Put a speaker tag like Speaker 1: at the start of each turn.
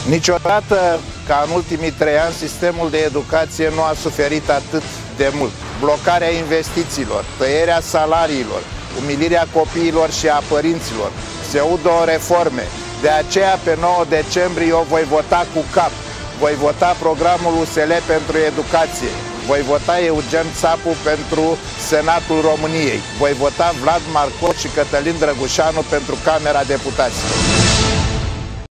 Speaker 1: Niciodată, ca în ultimii 3 ani, sistemul de educație nu a suferit atât de mult. Blocarea investițiilor, tăierea salariilor, umilirea copiilor și a părinților, pseudo-reforme. De aceea, pe 9 decembrie, eu voi vota cu cap. Voi vota programul USL pentru educație. Voi vota Eugen Țapu pentru Senatul României. Voi vota Vlad Marcos și Cătălin Drăgușanu pentru Camera Deputaților.